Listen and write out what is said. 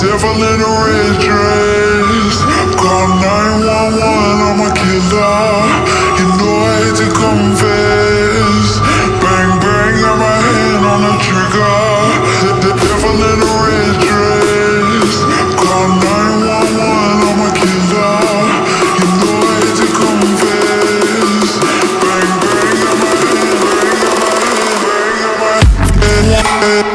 devil in a red dress. Call 911, I'm a killer. You know I hate to confess. Bang, bang, got my hand on the trigger. The devil in a red dress. Call 911, I'm a killer. You know I hate to confess. Bang, bang, got my hand, bang, got my hand, bang, got my hand.